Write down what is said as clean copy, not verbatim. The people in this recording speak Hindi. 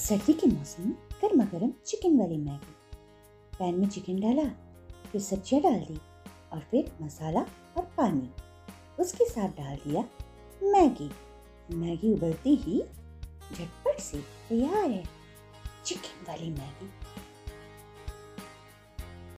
सर्दी के मौसम में गर्मा गर्म चिकन वाली मैगी। पैन में चिकन डाला, फिर सब्जियां डाल दी और फिर मसाला और पानी। उसके साथ डाल दिया मैगी। मैगी उबलती ही झटपट से तैयार है चिकन वाली मैगी।